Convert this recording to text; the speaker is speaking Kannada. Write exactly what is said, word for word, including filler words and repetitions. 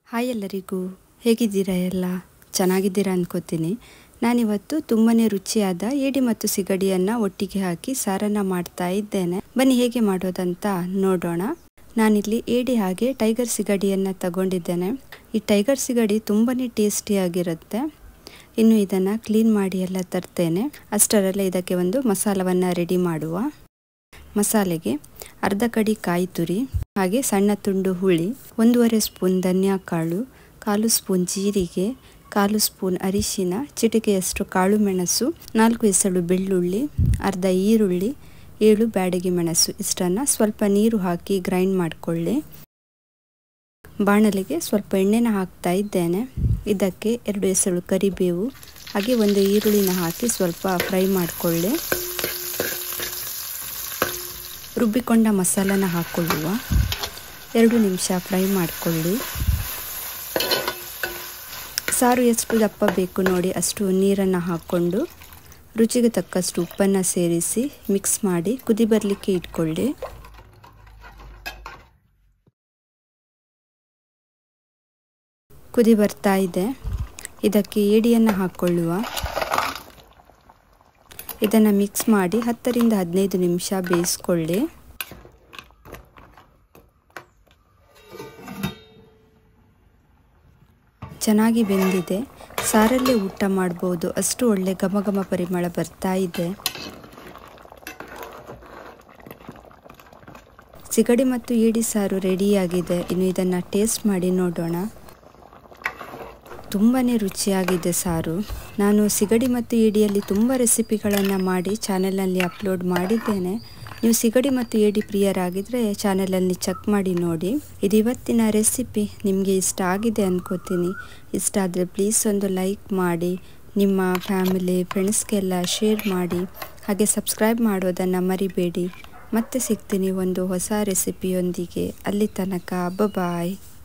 ಹಾಯ್ ಎಲ್ಲರಿಗೂ, ಹೇಗಿದ್ದೀರಾ? ಎಲ್ಲ ಚೆನ್ನಾಗಿದ್ದೀರಾ ಅಂದ್ಕೋತೀನಿ. ನಾನಿವತ್ತು ತುಂಬಾ ರುಚಿಯಾದ ಏಡಿ ಮತ್ತು ಸಿಗಡಿಯನ್ನು ಒಟ್ಟಿಗೆ ಹಾಕಿ ಸಾರನ್ನು ಮಾಡ್ತಾ ಇದ್ದೇನೆ. ಬನ್ನಿ ಹೇಗೆ ಮಾಡೋದಂತ ನೋಡೋಣ. ನಾನಿಲ್ಲಿ ಏಡಿ ಹಾಗೆ ಟೈಗರ್ ಸಿಗಡಿಯನ್ನು ತಗೊಂಡಿದ್ದೇನೆ. ಈ ಟೈಗರ್ ಸಿಗಡಿ ತುಂಬಾ ಟೇಸ್ಟಿಯಾಗಿರುತ್ತೆ. ಇನ್ನು ಇದನ್ನು ಕ್ಲೀನ್ ಮಾಡಿ ಎಲ್ಲ ತರ್ತೇನೆ. ಅಷ್ಟರಲ್ಲೇ ಇದಕ್ಕೆ ಒಂದು ಮಸಾಲವನ್ನು ರೆಡಿ ಮಾಡುವ. ಮಸಾಲೆಗೆ ಅರ್ಧ ಕಡಿ ಕಾಯಿ ತುರಿ, ಹಾಗೆ ಸಣ್ಣ ತುಂಡು ಹುಳಿ, ಒಂದೂವರೆ ಸ್ಪೂನ್ ಧನಿಯಾ ಕಾಳು, ಕಾಲು ಸ್ಪೂನ್ ಜೀರಿಗೆ, ಕಾಲು ಸ್ಪೂನ್ ಅರಿಶಿನ, ಚಿಟಿಕೆಯಷ್ಟು ಕಾಳು ಮೆಣಸು, ನಾಲ್ಕು ಎಸಳು ಬೆಳ್ಳುಳ್ಳಿ, ಅರ್ಧ ಈರುಳ್ಳಿ, ಏಳು ಬ್ಯಾಡಗಿ ಮೆಣಸು. ಇಷ್ಟನ್ನು ಸ್ವಲ್ಪ ನೀರು ಹಾಕಿ ಗ್ರೈಂಡ್ ಮಾಡಿಕೊಳ್ಳಿ. ಬಾಣಲೆಗೆ ಸ್ವಲ್ಪ ಎಣ್ಣೆನ ಹಾಕ್ತಾ ಇದ್ದೇನೆ. ಇದಕ್ಕೆ ಎರಡು ಎಸಳು ಕರಿಬೇವು ಹಾಗೆ ಒಂದು ಈರುಳ್ಳಿನ ಹಾಕಿ ಸ್ವಲ್ಪ ಫ್ರೈ ಮಾಡಿಕೊಳ್ಳಿ. ರುಬ್ಬಿಕೊಂಡ ಮಸಾಲನ ಹಾಕ್ಕೊಳ್ಳುವ. ಎರಡು ನಿಮಿಷ ಫ್ರೈ ಮಾಡಿಕೊಳ್ಳಿ. ಸಾರು ಎಷ್ಟು ದಪ್ಪ ಬೇಕು ನೋಡಿ ಅಷ್ಟು ನೀರನ್ನು ಹಾಕ್ಕೊಂಡು ರುಚಿಗೆ ತಕ್ಕಷ್ಟು ಉಪ್ಪನ್ನು ಸೇರಿಸಿ ಮಿಕ್ಸ್ ಮಾಡಿ ಕುದಿ ಬರಲಿಕ್ಕೆ ಇಟ್ಕೊಳ್ಳಿ. ಕುದಿ ಬರ್ತಾ ಇದೆ. ಇದಕ್ಕೆ ಏಡಿಯನ್ನು ಹಾಕ್ಕೊಳ್ಳುವ. ಇದನ್ನು ಮಿಕ್ಸ್ ಮಾಡಿ ಹತ್ತರಿಂದ ಹದಿನೈದು ನಿಮಿಷ ಬೇಯಿಸ್ಕೊಳ್ಳಿ. ಚೆನ್ನಾಗಿ ಬೆಂದಿದೆ. ಸಾರಲ್ಲೇ ಊಟ ಮಾಡ್ಬೋದು, ಅಷ್ಟು ಒಳ್ಳೆ ಘಮ ಘಮ ಪರಿಮಳ ಬರ್ತಾ ಇದೆ. ಸಿಗಡಿ ಮತ್ತು ಏಡಿ ಸಾರು ರೆಡಿಯಾಗಿದೆ. ಇನ್ನು ಇದನ್ನು ಟೇಸ್ಟ್ ಮಾಡಿ ನೋಡೋಣ. ತುಂಬಾ ರುಚಿಯಾಗಿದೆ ಸಾರು. ನಾನು ಸಿಗಡಿ ಮತ್ತು ಏಡಿಯಲ್ಲಿ ತುಂಬ ರೆಸಿಪಿಗಳನ್ನು ಮಾಡಿ ಚಾನಲಲ್ಲಿ ಅಪ್ಲೋಡ್ ಮಾಡಿದ್ದೇನೆ. ನೀವು ಸಿಗಡಿ ಮತ್ತು ಏಡಿ ಪ್ರಿಯರಾಗಿದ್ದರೆ ಚಾನಲಲ್ಲಿ ಚೆಕ್ ಮಾಡಿ ನೋಡಿ. ಇದು ಇವತ್ತಿನ ರೆಸಿಪಿ. ನಿಮಗೆ ಇಷ್ಟ ಆಗಿದೆ ಅಂದ್ಕೋತೀನಿ. ಇಷ್ಟ ಆದರೆ ಪ್ಲೀಸ್ ಒಂದು ಲೈಕ್ ಮಾಡಿ, ನಿಮ್ಮ ಫ್ಯಾಮಿಲಿ ಫ್ರೆಂಡ್ಸ್ಗೆಲ್ಲ ಶೇರ್ ಮಾಡಿ, ಹಾಗೆ ಸಬ್ಸ್ಕ್ರೈಬ್ ಮಾಡೋದನ್ನು ಮರಿಬೇಡಿ. ಮತ್ತೆ ಸಿಗ್ತೀನಿ ಒಂದು ಹೊಸ ರೆಸಿಪಿಯೊಂದಿಗೆ. ಅಲ್ಲಿ ತನಕ ಬಾಯ್.